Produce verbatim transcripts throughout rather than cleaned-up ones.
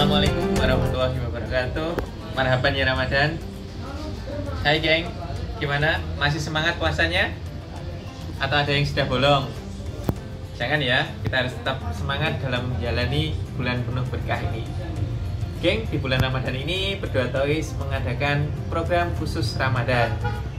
Assalamualaikum warahmatullahi wabarakatuh. Marhaban ya Ramadan. Hai geng, gimana? Masih semangat puasanya? Atau ada yang sudah bolong? Jangan ya, kita harus tetap semangat dalam menjalani bulan penuh berkah ini. Geng, di bulan Ramadan ini Berdua Toys mengadakan program khusus Ramadan.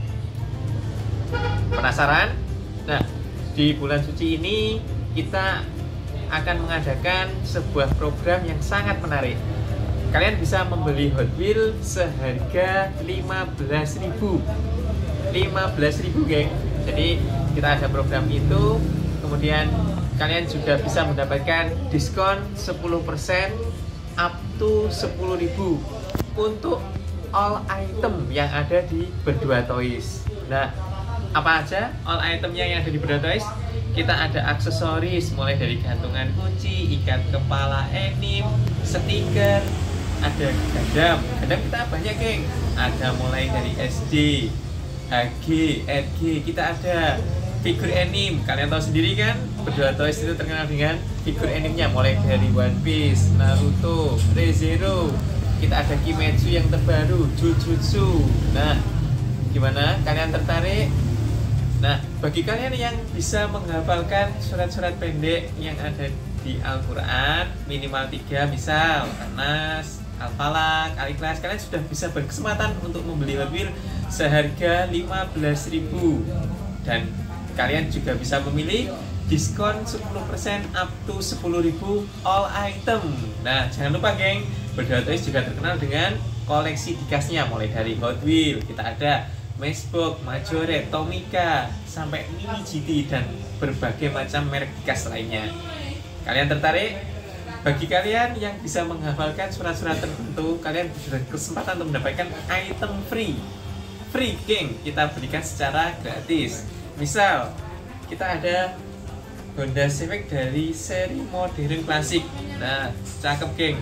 Penasaran? Nah, di bulan suci ini kita akan mengadakan sebuah program yang sangat menarik. Kalian bisa membeli Hot Wheels seharga lima belas ribu. lima belas ribu, geng. Jadi kita ada program itu, kemudian kalian juga bisa mendapatkan diskon sepuluh persen up to sepuluh ribu untuk all item yang ada di Berdua Toys. Nah, apa aja all itemnya yang ada di Berdua Toys? Kita ada aksesoris mulai dari gantungan kunci, ikat kepala anime, stiker, ada Gundam. Gundam kita banyak, geng. Ada mulai dari S D, H G, R G, kita ada figur anime. Kalian tahu sendiri kan, Berdua Toys itu terkenal dengan figur animenya mulai dari One Piece, Naruto, Re:Zero. Kita ada Kimetsu yang terbaru, Jujutsu. Nah, gimana? Kalian tertarik? Nah, bagi kalian yang bisa menghafalkan surat-surat pendek yang ada di Al-Quran, minimal tiga, misal An-Nas, Al-Falaq, Al-Ikhlas, kalian sudah bisa berkesempatan untuk membeli Hot Wheels seharga lima belas ribu. Dan kalian juga bisa memilih diskon sepuluh persen up to sepuluh ribu all item. Nah, jangan lupa, geng, Berdua Toys juga terkenal dengan koleksi dikasnya, mulai dari Hot Wheels, kita ada Matchbox, Majore, Tomica, sampai Mini G T dan berbagai macam merek dikas lainnya. Kalian tertarik? Bagi kalian yang bisa menghafalkan surat-surat tertentu, kalian berkesempatan untuk mendapatkan item free. Free, geng, kita berikan secara gratis. Misal, kita ada Honda Civic dari seri modern klasik. Nah, cakep, geng.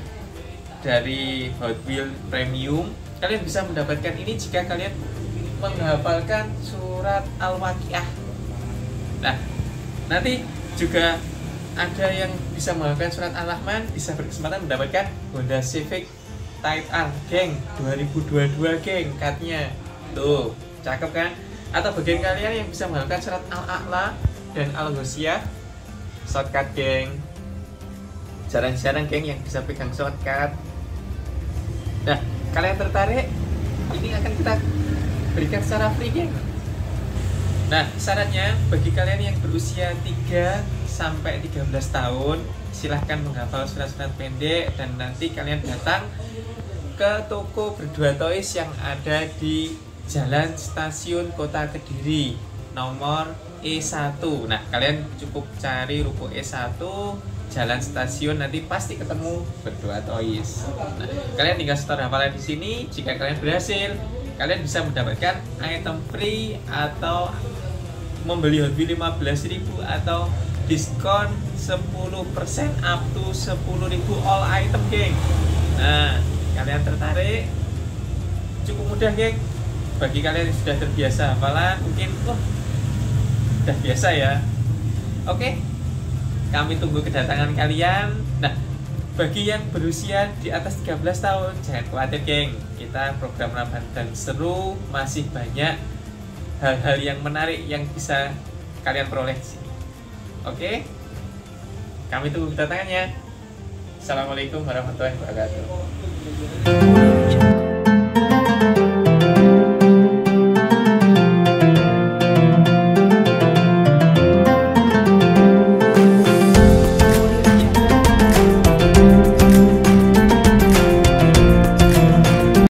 Dari Hot Wheels Premium, kalian bisa mendapatkan ini jika kalian menghafalkan surat Al-Waqiah. Nah, nanti juga ada yang bisa menghafalkan surat Al-Rahman, bisa berkesempatan mendapatkan Honda Civic Type R, geng, dua ribu dua puluh dua, geng, cardnya. Tuh, cakep kan? Atau bagian kalian yang bisa menghafalkan surat Al-A'la dan Al-Ghoshiyah, shortcut, geng. Jarang-jarang, geng, yang bisa pegang shortcut. Nah, kalian tertarik? Ini akan kita berikan secara free, geng. Nah, syaratnya bagi kalian yang berusia tiga sampai tiga belas tahun, silahkan menghafal surat-surat pendek dan nanti kalian datang ke toko Berdua Toys yang ada di Jalan Stasiun Kota Kediri nomor E satu. Nah, kalian cukup cari ruko E satu Jalan Stasiun, nanti pasti ketemu Berdua Toys. Nah, kalian tinggal store hafalan di sini. Jika kalian berhasil, kalian bisa mendapatkan item free atau membeli Hot Wheels lima belas ribu atau diskon sepuluh persen up to sepuluh ribu all item, geng. Nah, kalian tertarik? Cukup mudah, geng. Bagi kalian yang sudah terbiasa hafalan, mungkin wah, udah biasa ya. Oke, kami tunggu kedatangan kalian. Nah, bagi yang berusia di atas tiga belas tahun, jangan khawatir, geng. Kita program Ramadan seru, masih banyak hal-hal yang menarik yang bisa kalian peroleh di sini. Oke? Kami tunggu kedatangannya. Assalamualaikum warahmatullahi wabarakatuh.